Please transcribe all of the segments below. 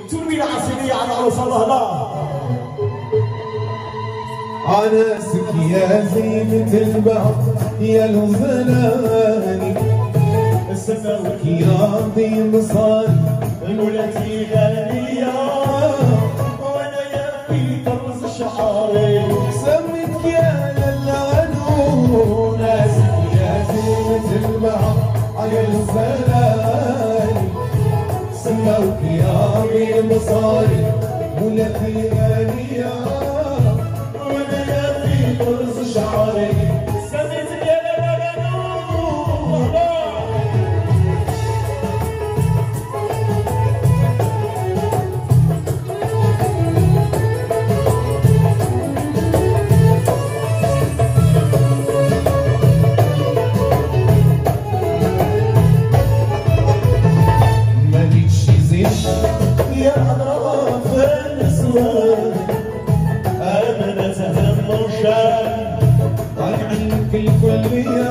تنوي العسلية على عروس الله لا عناسك يا زينة البحر يا الغزلاني السماوك يا ضي صاري مولاتي غالية وانا يا في طرز شعري سميتك يا للغنون ناسك يا زينة البحر يا الغزلاني سماوك يا ضي صاري مولاتي غالية وانا يا في طرز شعري سميتك يا للغنون يا أطراف النسوان أنا نتهم وشان عنك الكلية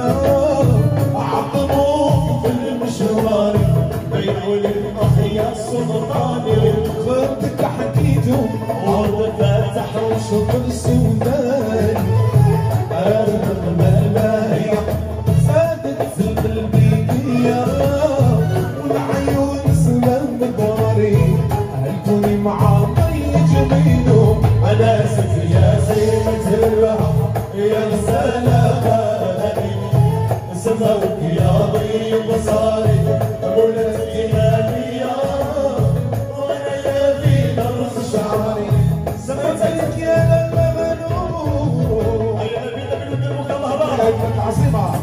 عقبوا في المشوار بيعوا للأخ يا سلطاني خدك حكيتهم وفتح شكر سوداني أنا الملايا زادت في القلبية والعيون سلام بداري هلكوني مع مي جميلهم أنا سك يا زينة البحر يا سلاماني سموك يا ضي بصاري مولاتي غالية وأنا يا في درس شعري سميتك يا للمغنون يا نبينا بالمدرب الله كيف تعصيبها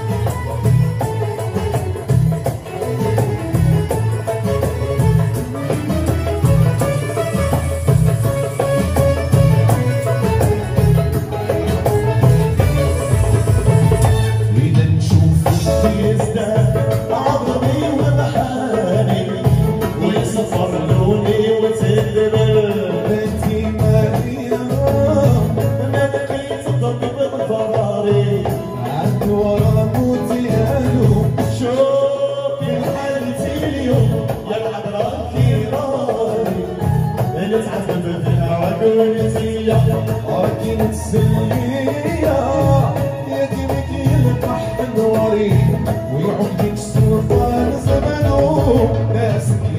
يزداد عظمي ومحاني ويصفر لوني وتدبر بنتي ماريا ما بقيت تضرب بفراري عد ورا موتي قالوا شوفي حالتي اليوم يا العذراء كيراني نتعذب في الهوى كونتي كنت سلية يديك يلقح انواري ويعود لك سلطان زمنه ناسك